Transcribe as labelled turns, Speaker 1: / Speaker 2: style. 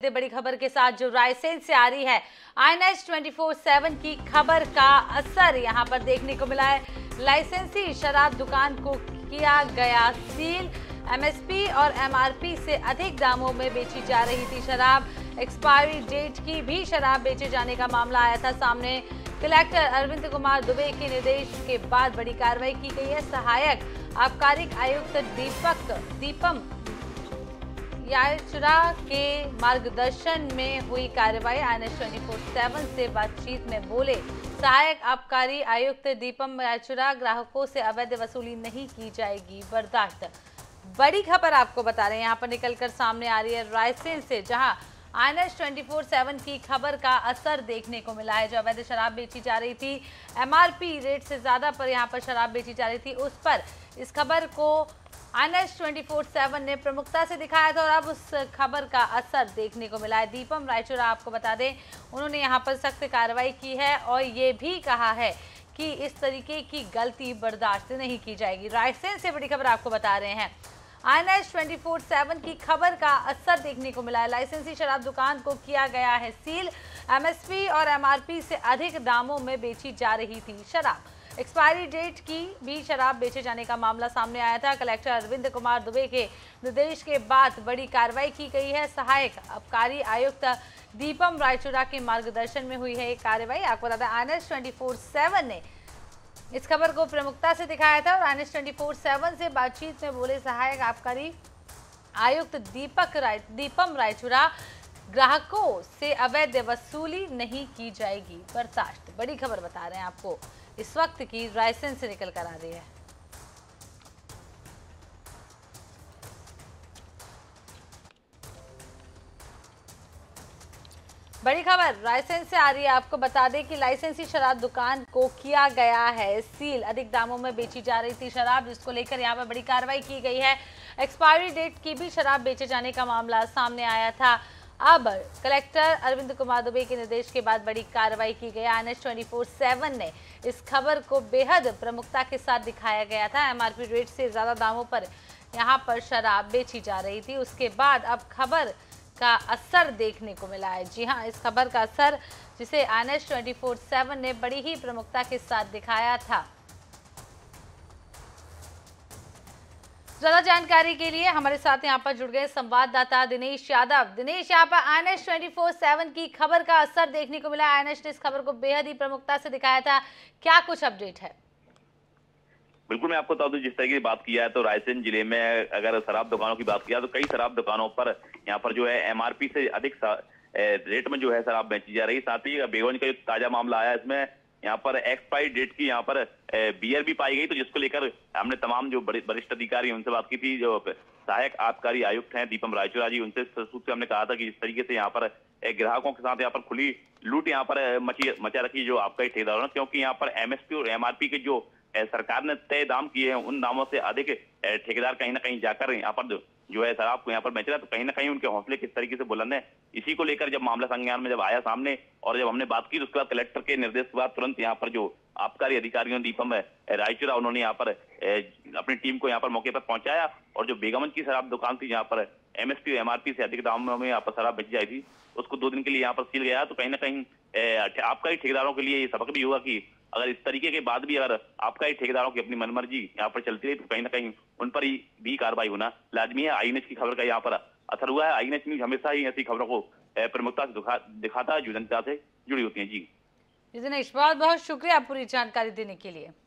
Speaker 1: इतने बड़ी खबर के साथ जो रायसेन से आ रही है, INS 24/7 की खबर का असर यहां पर देखने को मिला है। लाइसेंसी शराब दुकान को किया गया सील। MSP और MRP से अधिक दामों में बेची जा रही थी शराब। एक्सपायरी डेट की भी शराब बेचे जाने का मामला आया था सामने। कलेक्टर अरविंद कुमार दुबे के निर्देश के बाद बड़ी कार्रवाई की गई है। सहायक आबकारी आयुक्त दीपम याचुरा के मार्गदर्शन में हुई कार्रवाई। INS 24/7 से बातचीत में बोले सहायक आबकारी आयुक्त दीपम याचुरा, ग्राहकों से अवैध वसूली नहीं की जाएगी बर्दाश्त। बड़ी खबर आपको बता रहे हैं यहाँ पर निकलकर सामने आ रही है रायसेन से, जहां INS 24/7 की खबर का असर देखने को मिला है। जो अवैध शराब बेची जा रही थी, MRP रेट से ज्यादा पर यहाँ पर शराब बेची जा रही थी, उस पर इस खबर को INS 24/7 ने प्रमुखता से दिखाया था और अब उस खबर का असर देखने को मिला है। दीपम रायचुरा, आपको बता दें, उन्होंने यहाँ पर सख्त कार्रवाई की है और ये भी कहा है कि इस तरीके की गलती बर्दाश्त नहीं की जाएगी। रायसेन से बड़ी खबर आपको बता रहे हैं, INS 24/7 की खबर का असर देखने को मिला है। लाइसेंसी शराब दुकान को किया गया है सील। MSP और MRP से अधिक दामों में बेची जा रही थी शराब। एक्सपायरी डेट की भी शराब बेचे जाने का मामला सामने आया था। कलेक्टर अरविंद कुमार दुबे के निर्देश के बाद बड़ी कार्रवाई की गई है। सहायक आबकारी आयुक्त दीपम रायचुरा के मार्गदर्शन में हुई है ये कार्रवाई। आपको बता दें, INS 24/7 ने इस खबर को प्रमुखता से दिखाया था और INS 24/7 से बातचीत में बोले सहायक आबकारी आयुक्त दीपम रायचुरा, ग्राहकों से अवैध वसूली नहीं की जाएगी बर्दाश्त। बड़ी खबर बता रहे हैं आपको इस वक्त की रायसेन से निकल कर आ रही है। बड़ी खबर रायसेन से आ रही है, आपको बता दें कि लाइसेंसी शराब दुकान को किया गया है सील। अधिक दामों में बेची जा रही थी शराब, जिसको लेकर यहां पर बड़ी कार्रवाई की गई है। एक्सपायरी डेट की भी शराब बेचे जाने का मामला सामने आया था। अब कलेक्टर अरविंद कुमार दुबे के निर्देश के बाद बड़ी कार्रवाई की गई। INS 24/7 ने इस खबर को बेहद प्रमुखता के साथ दिखाया गया था। MRP रेट से ज्यादा दामों पर यहाँ पर शराब बेची जा रही थी। उसके बाद अब खबर का असर देखने को मिला है। जी हाँ, इस खबर का असर जिसे INS 24/7 ने बड़ी ही प्रमुखता के साथ दिखाया था। ज्यादा जानकारी के लिए हमारे साथ यहाँ पर जुड़ गए संवाददाता दिनेश यादव। दिनेश, यहाँ पर INS 24/7 की खबर का असर देखने को मिला। INS ने इस खबर को बेहद ही प्रमुखता से दिखाया था, क्या कुछ अपडेट है?
Speaker 2: बिल्कुल, मैं आपको बता दूं, जिस तरह की बात किया है तो रायसेन जिले में अगर शराब दुकानों की बात किया तो कई शराब दुकानों पर यहाँ पर जो है MRP से अधिक रेट में जो है शराब बेची जा रही है। साथ ही बेगोंज का जो ताजा मामला आया, इसमें यहाँ पर एक्सपायरी डेट की यहाँ पर बियर भी पाई गई, तो जिसको लेकर हमने तमाम जो वरिष्ठ अधिकारी उनसे बात की थी। जो सहायक आबकारी आयुक्त हैं दीपम रायचुरा जी, उनसे से हमने कहा था कि जिस तरीके से यहाँ पर ग्राहकों के साथ यहाँ पर खुली लूट यहाँ पर मचा रखी जो आबकारी ठेकेदारों ने, क्योंकि यहाँ पर MSP और MRP के जो सरकार ने तय दाम किए हैं, उन दामों से अधिक ठेकेदार कहीं ना कहीं जाकर यहाँ पर जो है शराब को यहाँ पर बेच रहा है, तो कहीं ना कहीं उनके हौसले किस तरीके से बुलंद है। इसी को लेकर जब मामला संज्ञान में जब आया सामने और जब हमने बात की, तो उसके बाद कलेक्टर के निर्देश के बाद तुरंत यहाँ पर जो आबकारी अधिकारियों दीपम रायचुरा, उन्होंने यहाँ पर अपनी टीम को यहाँ पर मौके पर पहुंचाया और जो बेगमगंज की शराब दुकान थी, जहाँ पर MSP और MRP से अधिक दामों में यहाँ पर शराब बेची जाती थी, उसको 2 दिन के लिए यहाँ पर सील गया। तो कहीं ना कहीं आबकारी ठेकेदारों के लिए ये सबक भी होगा कि अगर इस तरीके के बाद भी अगर आपका ही ठेकेदारों की अपनी मनमर्जी यहाँ पर चलती रही, तो कहीं ना कहीं उन पर ही भी कार्रवाई होना लाजमी है। INS की खबर का यहाँ पर असर हुआ है। INS न्यूज हमेशा ही ऐसी खबरों को प्रमुखता से दिखाता है जो जनता से जुड़ी होती है। जी
Speaker 1: दिनेश, बहुत बहुत शुक्रिया पूरी जानकारी देने के लिए।